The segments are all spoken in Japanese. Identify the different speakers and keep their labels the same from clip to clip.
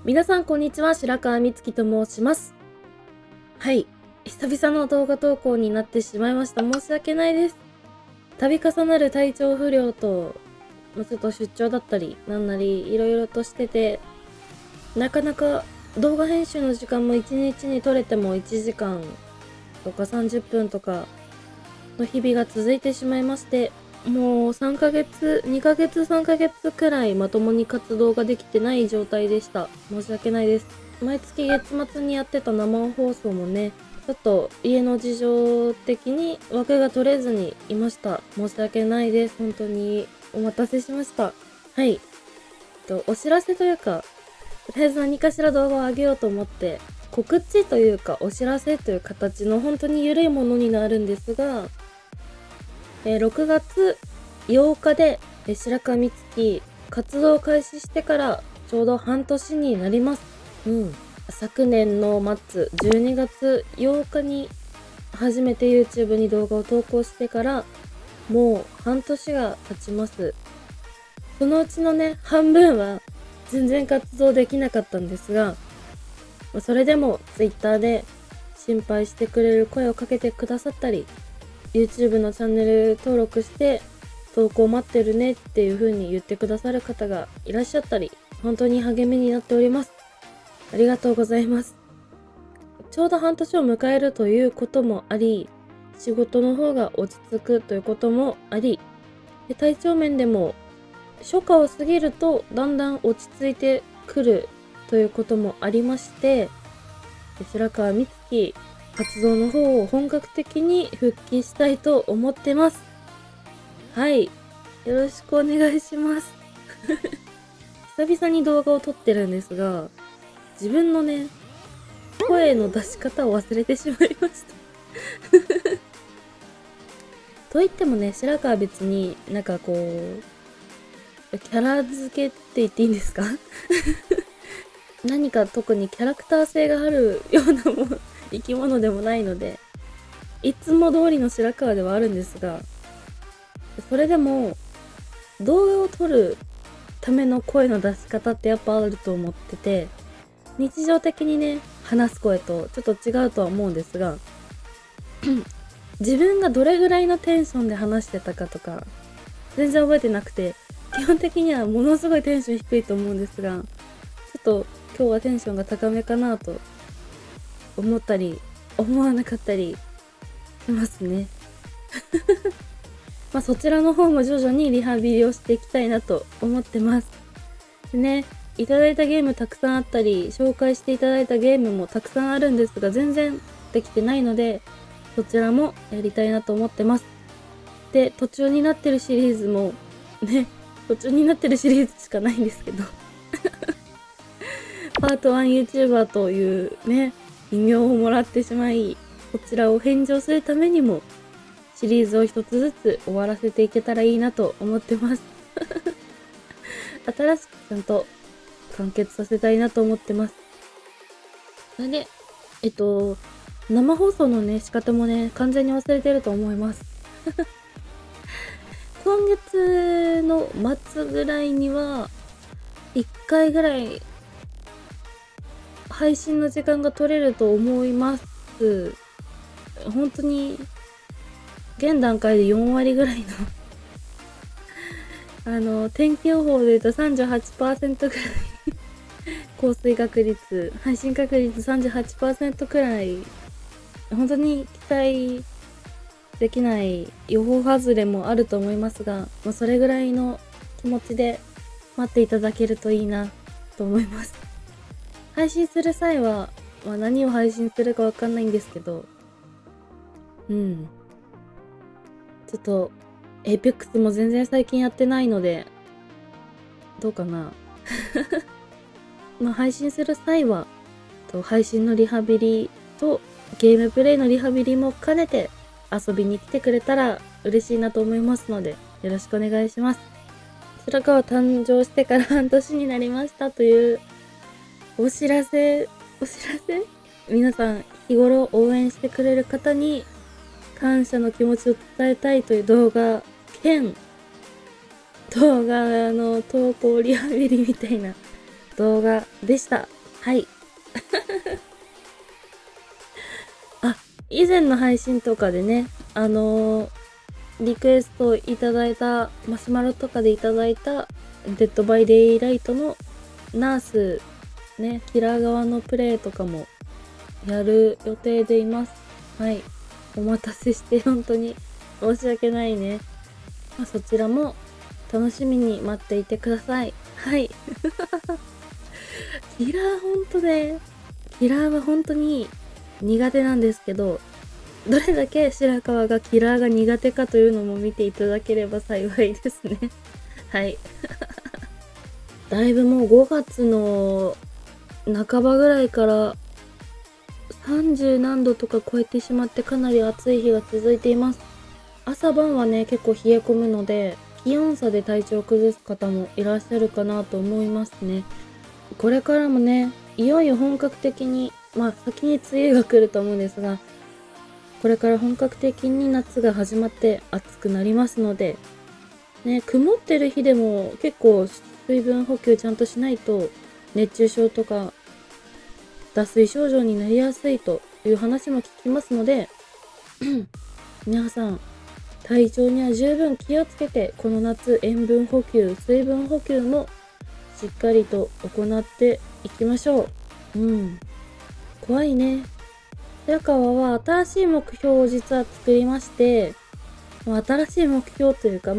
Speaker 1: 皆さんこんにちは、白川美月と申します。はい、久々の動画投稿になってしまいました。申し訳ないです。度重なる体調不良と、ちょっと出張だったりなんなりいろいろとしてて、なかなか動画編集の時間も1日に取れても1時間とか30分とかの日々が続いてしまいまして、もう3ヶ月、2ヶ月3ヶ月くらいまともに活動ができてない状態でした。申し訳ないです。毎月月末にやってた生放送もね、ちょっと家の事情的に枠が取れずにいました。申し訳ないです。本当にお待たせしました。はい。お知らせというか、とりあえず何かしら動画を上げようと思って、告知というかお知らせという形の本当に緩いものになるんですが、6月8日で白川美月活動開始してからちょうど半年になります。昨年の末12月8日に初めて YouTube に動画を投稿してからもう半年が経ちます。そのうちのね、半分は全然活動できなかったんですが、それでも Twitter で心配してくれる声をかけてくださったり、YouTube のチャンネル登録して投稿待ってるねっていう風に言ってくださる方がいらっしゃったり、本当に励みになっております。ありがとうございます。ちょうど半年を迎えるということもあり、仕事の方が落ち着くということもあり、体調面でも初夏を過ぎるとだんだん落ち着いてくるということもありまして、白川美月活動の方を本格的に復帰したいと思ってます。はい。よろしくお願いします。久々に動画を撮ってるんですが、自分のね、声の出し方を忘れてしまいました。と言ってもね、白川は別になんかこう、キャラ付けって言っていいんですか？何か特にキャラクター性があるような生き物でもないので、いつも通りの白川ではあるんですが、それでも動画を撮るための声の出し方ってやっぱあると思ってて、日常的にね、話す声とちょっと違うとは思うんですが、自分がどれぐらいのテンションで話してたかとか、全然覚えてなくて、基本的にはものすごいテンション低いと思うんですが、ちょっと今日はテンションが高めかなと思ったり思わなかったりしますね。そちらの方も徐々にリハビリをしていきたいなと思ってます。でね、いただいたゲームたくさんあったり、紹介していただいたゲームもたくさんあるんですが、全然できてないので、そちらもやりたいなと思ってます。で、途中になってるシリーズも、ね、途中になってるシリーズしかないんですけど、パート 1YouTuber というね、異名をもらってしまい、こちらを返上するためにも、シリーズを一つずつ終わらせていけたらいいなと思ってます。新しくちゃんと完結させたいなと思ってます。それで、生放送のね、仕方もね、完全に忘れてると思います。今月の末ぐらいには、1回ぐらい配信の時間が取れると思います。本当に現段階で4割ぐらいの天気予報で言うと 38% くらい降水確率、配信確率 38% くらい、本当に期待できない予報外れもあると思いますが、それぐらいの気持ちで待っていただけるといいなと思います。配信する際は、何を配信するかわかんないんですけど、ちょっと、Apex も全然最近やってないので、どうかな。配信する際は、配信のリハビリとゲームプレイのリハビリも兼ねて遊びに来てくれたら嬉しいなと思いますので、よろしくお願いします。白川誕生してから半年になりましたというお知らせ皆さん日頃応援してくれる方に感謝の気持ちを伝えたいという動画兼動画の投稿リハビリみたいな動画でした。 はい。あ、以前の配信とかでね、リクエストいただいた、マシュマロとかでいただいた、デッドバイデイライトのナース、ね、キラー側のプレイとかもやる予定でいます。はい。お待たせして本当に申し訳ないね。まあ、そちらも楽しみに待っていてください。はい。キラーほんとね、キラーは本当に苦手なんですけど、どれだけ白川がキラーが苦手かというのも見ていただければ幸いですね。はい。だいぶもう5月の半ばぐらいから30何度とか超えてしまってかなり暑い日が続いています。朝晩はね、結構冷え込むので、気温差で体調を崩す方もいらっしゃるかなと思いますね。これからもね、いよいよ本格的に、まあ先に梅雨が来ると思うんですが、これから本格的に夏が始まって暑くなりますので、ね、曇ってる日でも結構水分補給ちゃんとしないと熱中症とか脱水症状になりやすいという話も聞きますので、皆さん体調には十分気をつけて、この夏塩分補給、水分補給もしっかりと行っていきましょう。怖いね。白川は新しい目標を実は作りまして、新しい目標というか、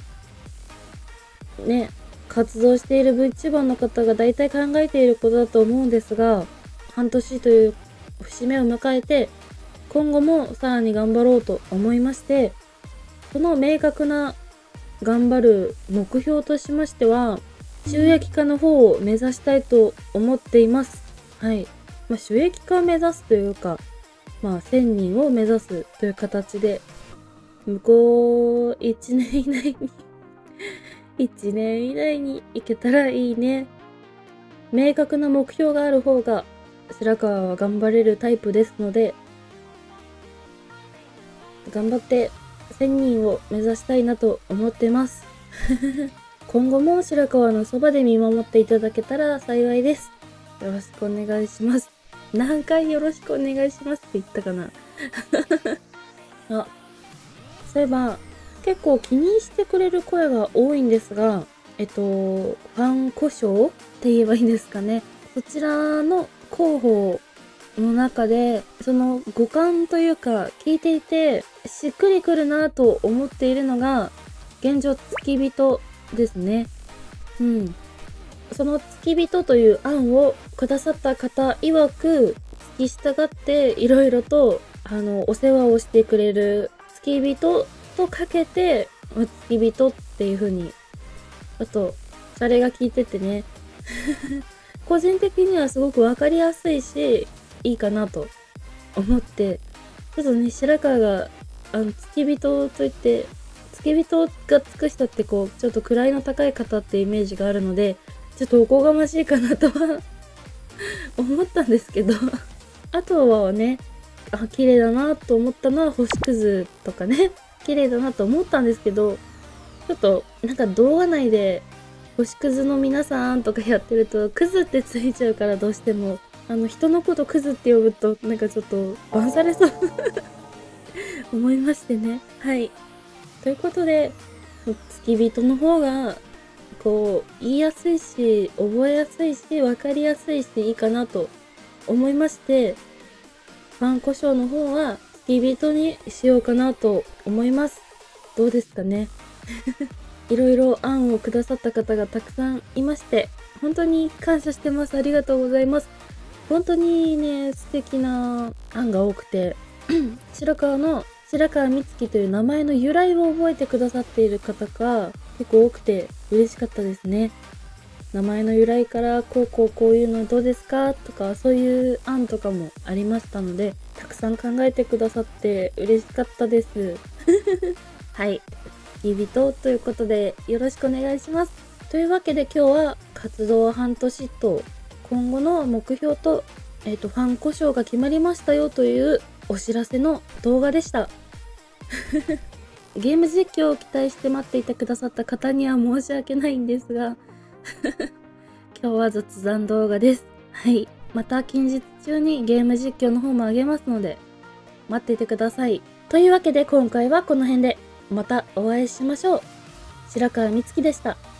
Speaker 1: ね、活動している VTuber の方が大体考えていることだと思うんですが、半年という節目を迎えて、今後もさらに頑張ろうと思いまして、その明確な頑張る目標としましては、収益化の方を目指したいと思っています。はい。収益化を目指すというか、1000人を目指すという形で、向こう1年以内に1年以内に行けたらいいね。明確な目標がある方が、白川は頑張れるタイプですので、頑張って1000人を目指したいなと思ってます。今後も白川のそばで見守っていただけたら幸いです。よろしくお願いします。何回よろしくお願いしますって言ったかな。あ、そういえば、結構気にしてくれる声が多いんですが、ファン故障って言えばいいんですかね。そちらの候補の中で、その五感というか、聞いていて、しっくりくるなと思っているのが、現状付き人ですね。その付き人という案をくださった方曰く、付き従っていろいろと、お世話をしてくれる付き人とかけて、付き人っていう風に、あと、それが聞いててね、個人的にはすごくわかりやすいし、いいかなと思って、ちょっとね、白川が、付き人といって、付き人がつく人ってこう、ちょっと位の高い方ってイメージがあるので、ちょっとおこがましいかなとは思ったんですけど、あとはね、綺麗だなと思ったのは星屑とかね、綺麗だなと思ったんですけど、ちょっとなんか動画内で星屑の皆さんとかやってるとクズってついちゃうから、どうしても人のことクズって呼ぶとなんかちょっとバンされそう思いましてね。はい。ということで、付き人の方がこう言いやすいし、覚えやすいし、わかりやすいし、いいかなと思いまして、ファン故障の方は付き人にしようかなと思います。どうですかね。いろいろ案をくださった方がたくさんいまして、本当に感謝してます。ありがとうございます。本当にね、素敵な案が多くて、白川美月という名前の由来を覚えてくださっている方が結構多くて嬉しかったですね。名前の由来からこういうのどうですかとか、そういう案とかもありましたので、たくさん考えてくださって嬉しかったです。はい。付き人ということでよろしくお願いします。というわけで今日は活動半年と今後の目標と、ファン故障が決まりましたよというお知らせの動画でした。ゲーム実況を期待して待っていてくださった方には申し訳ないんですが今日は雑談動画です。はい。 また近日中にゲーム実況の方も上げますので、待っていてください。というわけで今回はこの辺で、またお会いしましょう。白川美月でした。